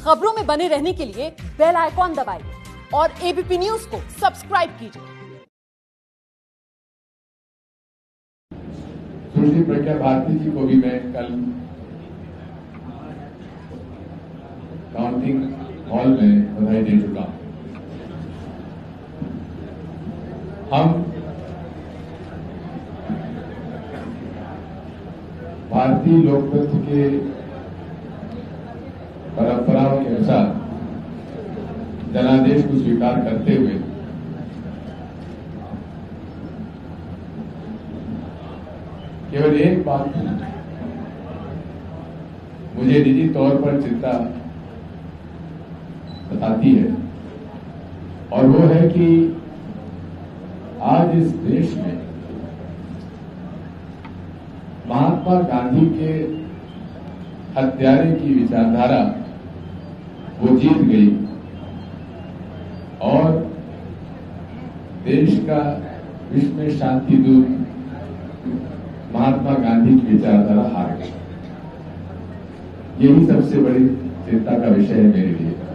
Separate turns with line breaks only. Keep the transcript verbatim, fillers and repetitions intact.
खबरों में बने रहने के लिए बेल आइकॉन दबाइए और एबीपी न्यूज को सब्सक्राइब कीजिए।
सुश्री प्रज्ञा भारती जी को भी मैं कल काउंटिंग हॉल में बधाई दे चुका हूं। हम भारतीय लोकतंत्र के परंपराओं के अनुसार जनादेश को स्वीकार करते हुए केवल एक बात मुझे निजी तौर पर चिंता बताती है और वो है कि आज इस देश में महात्मा गांधी के हत्यारे की विचारधारा वो जीत गई और देश का विश्व में शांति दूत महात्मा गांधी की विचारधारा हार गई। यही सबसे बड़ी चिंता का विषय है मेरे लिए।